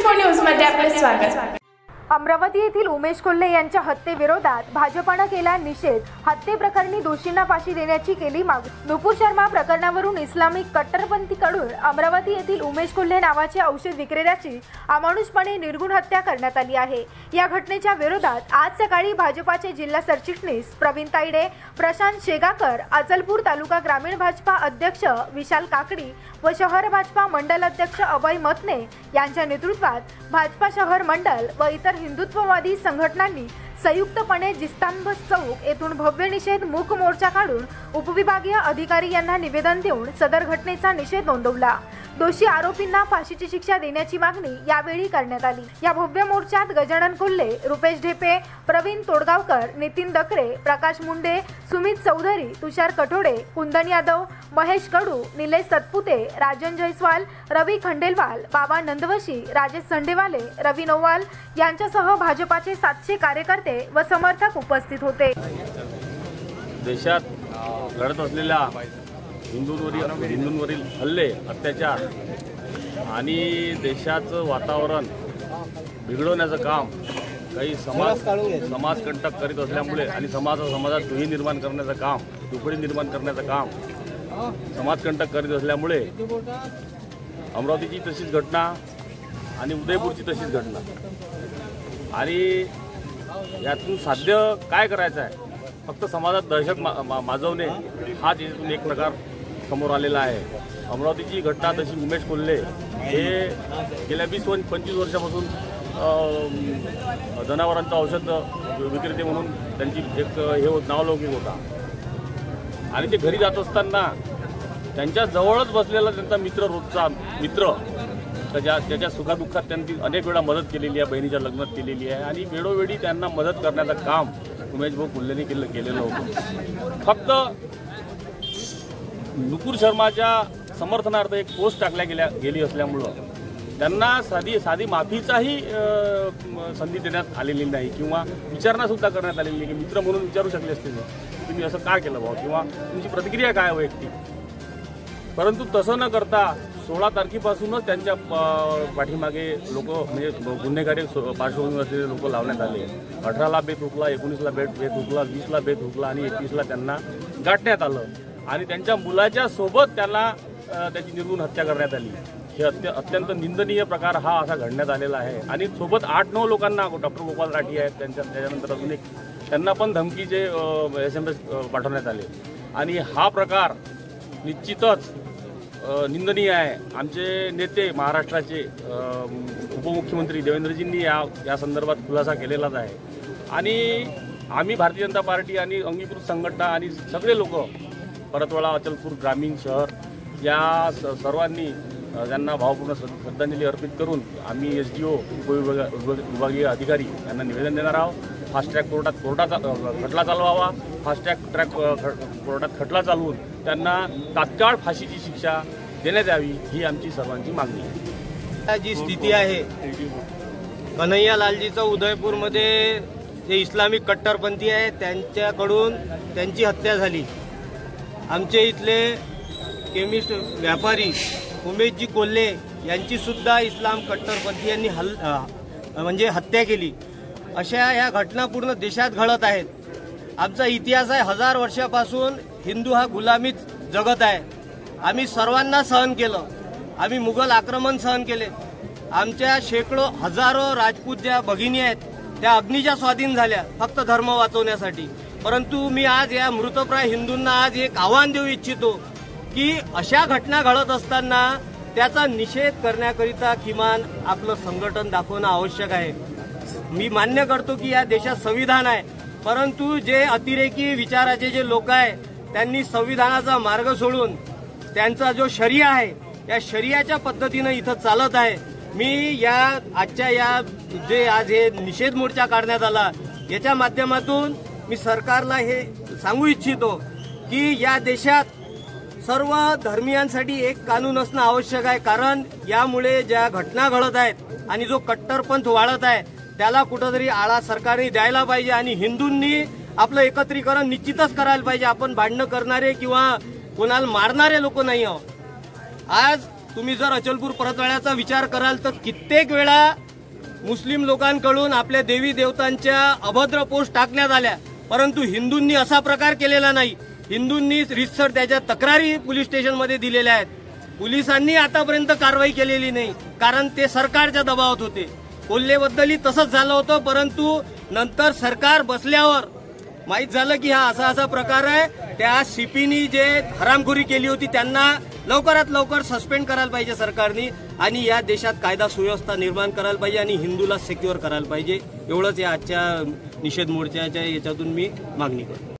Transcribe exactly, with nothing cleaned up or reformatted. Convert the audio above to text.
Four news मध्ये आपले स्वागत। अमरावती येथील उमेश कोल्हे यांच्या हत्येविरोधात भाजपाने केला निषेध। हत्येप्रकरणी दोषींना फाशी देण्याची केली मागणी। नुपूर शर्मा प्रकरणावरून इस्लामिक कट्टरपंथीकडून अमरावती येथील उमेश कोल्हे नावाच्या औषध विक्रेत्याची अमानुषपणे निर्गुण हत्या करण्यात आली आहे। या घटनेच्या विरोधात आज सकाळी भाजपाचे जिल्हा सरचिटणीस प्रवीण तायडे, प्रशांत शेगाकर, अचलपूर तालुका ग्रामीण भाजपा अध्यक्ष विशाल काकडी व शहर भाजपा मंडल अध्यक्ष अभय मतने यांच्या नेतृत्वात भाजपा शहर मंडल व इतर हिंदुत्ववादी संघटनांनी संयुक्तपणे जिस्तंभ चौक येथून भव्य निषेध मूक मोर्चा काढून उपविभागीय अधिकारी यांना निवेदन देऊन सदर घटनेचा निषेध नोंदवला। दोषी आरोपींना फाशीची शिक्षा देण्याची मागणी यावेळी करण्यात आली। या भव्य मोर्चात गजानन कोल्हे, रुपेश ढेपे, प्रवीण तोडगावकर, नितीन दकरे, प्रकाश मुंडे, सुमित चौधरी, तुषार कठोडे, कुंदन यादव, महेश कडू, निलेश सतपुते, राजन जयस्वाल, रवी खंडेलवाल, बाबा नंदवशी, राजेश संडेवाले, रवी नोवाल यांच्यासह भाजपाचे सातशे कार्यकर्ते व समर्थक उपस्थित होते। देशात घडत असलेल्या हिंदूंवरील हिंदूंवरील हल्ले, अत्याचार आणि देशाचं वातावरण बिघडवण्याचं काम काही समाज समाजकंटक करीत असल्यामुळे आणि समाज समाजात दुही निर्माण करण्याचं काम, दुफळी निर्माण करण्याचं काम समाजकंटक करीत असल्यामुळे अमरावतीची तशीच घटना आणि उदयपूरची तशीच घटना आणि यातून साध्य काय करायचं आहे? फक्त समाजात दहशत मा, मा, माजवणे हाच यातून एक प्रकार समोर आलेला आहे। अमरावतीची घटना तशी उमेश कोल्हे हे गेल्या वीस पंचवीस वर्षापासून जनावरांचं औषध विक्रेते म्हणून त्यांची एक हे होत नावलौकिक होता आणि ते घरी जात असताना त्यांच्या जवळच बसलेला त्यांचा मित्र, रोजचा मित्र, त्याच्या त्याच्या सुखादुःखात त्यांनी अनेक वेळा मदत केलेली आहे, बहिणीच्या लग्नात केलेली आहे आणि वेळोवेळी त्यांना मदत करण्याचं काम उमेश भाऊ कोल्हेने केलं केलेलं होतं। फक्त नुपूर शर्माच्या समर्थनार्थ एक पोस्ट टाकल्या गेल्या गेली असल्यामुळं त्यांना साधी साधी माफीचाही संधी देण्यात आलेली नाही किंवा विचारणा करण्यात आलेली नाही की मित्र म्हणून विचारू शकले असते तुम्ही असं का केलं भाऊ किंवा तुमची प्रतिक्रिया काय वैयक्तिक, परंतु तसं न करता सोळा तारखेपासूनच त्यांच्या पाठीमागे लोक म्हणजे गुन्हेगारी पार्श्वभूमी असलेले लोक लावण्यात आले। अठराला बेत हुकला, एकोणीसला बेत बेत हुकला, वीसला बेत हुकला आणि एकवीसला त्यांना गाठण्यात आलं आणि त्यांच्या मुलाच्या सोबत त्याला त्याची निर्गुण हत्या करण्यात आली। हे अत्य अत्यंत निंदनीय प्रकार हा असा घडण्यात आलेला आहे आणि सोबत आठ नऊ लोकांना डॉक्टर गोपाल राठी आहेत त्यांच्या त्याच्यानंतर अजून एक त्यांना पण धमकीचे एस एम एस पाठवण्यात आले आणि हा प्रकार निश्चितच निंदनीय आहे। आमचे नेते महाराष्ट्राचे उपमुख्यमंत्री देवेंद्रजींनी या या संदर्भात खुलासा केलेलाच आहे आणि आम्ही भारतीय जनता पार्टी आणि अंगीकृत संघटना आणि सगळे लोक परतवाडा, अचलपूर ग्रामीण शहर या सर्वांनी त्यांना भावपूर्ण श्रद्धांजली अर्पित करून आम्ही एस डी ओ उपविभागीय अधिकारी यांना निवेदन देणार आहोत। फास्ट ट्रॅक कोर्टात कोर्टाचा खटला चालवावा, फास्ट ट्रॅक ट्रॅक कोर्टात खटला चालवून त्यांना तात्काळ फाशीची शिक्षा देण्यात यावी ही आमची सर्वांची मागणी आहे। जी स्थिती आहे कन्हैया लालजीचं उदयपूरमध्ये जे इस्लामिक कट्टरपंथी आहे त्यांच्याकडून त्यांची हत्या झाली। आमचे इथले केमिस्ट व्यापारी उमेशजी कोल्हे यांची सुद्धा इस्लाम कट्टरपंथी यांनी हल म्हणजे हत्या केली। अशा या घटना पूर्ण देशात घडत आहेत। आमचा इतिहास आहे, हजार वर्षापासून हिंदू हा गुलामीत जगत आहे। आम्ही सर्वांना सहन केलं, आम्ही मुघल आक्रमण सहन केले, आमच्या शेकडो हजारो राजपूत ज्या भगिनी आहेत त्या अग्नीच्या स्वाधीन झाल्या फक्त धर्म वाचवण्यासाठी। परंतु मी आज या मृतप्राय हिंदूंना आज एक आव्हान देऊ इच्छितो की अशा घटना घडत असताना त्याचा निषेध करण्याकरिता किमान आपलं संघटन दाखवणं आवश्यक आहे। मी मान्य करतो की या देशात संविधान आहे, परंतु जे अतिरेकी विचाराचे जे लोक आहेत त्यांनी संविधानाचा मार्ग सोडून त्यांचा जो शरिया आहे त्या शरियाच्या पद्धतीने इथं चालत आहे। मी या आजच्या या जे आज हे निषेध मोर्चा काढण्यात आला याच्या माध्यमातून मी सरकारला हे सांगू इच्छितो की या देशात सर्व धर्मियांसाठी एक कानून असणं आवश्यक आहे, कारण यामुळे ज्या घटना घडत आहेत आणि जो कट्टरपंथ वाढत आहे त्याला कुठेतरी आळा सरकारने द्यायला पाहिजे आणि हिंदूंनी आपलं एकत्रीकरण निश्चितच करायला पाहिजे। आपण भांडणं करणारे किंवा कोणाला मारणारे लोक नाही आहोत। आज तुम्ही जर अचलपूर परतवाड्याचा विचार कराल तर कित्येक वेळा मुस्लिम लोकांकडून आपल्या देवी देवतांच्या अभद्र पोस्ट टाकण्यात आल्या, परंतु हिंदूंनी असा प्रकार केलेला नाही. हिंदूंनी रितसर त्याच्या तक्रारी पोलीस स्टेशनमध्ये दिलेल्या आहेत. पोलिसांनी आतापर्यंत कारवाई केलेली नाही, कारण ते सरकारच्या दबावात होते. कोल्हेबद्दलही तसंच झालं होतं, परंतु नंतर सरकार बसल्यावर माहीत झालं की हा असा असा प्रकार आहे. त्या सीपीनी जे हरामखोरी केली होती त्यांना लवकरात लवकर सस्पेंड करायला पाहिजे सरकारने, आणि या देशात कायदा सुव्यवस्था निर्माण करायला पाहिजे आणि हिंदूला सिक्युअर करायला पाहिजे. एवढंच या आजच्या निषेध मोर्चाच्या याच्यातून मी मागणी करतो.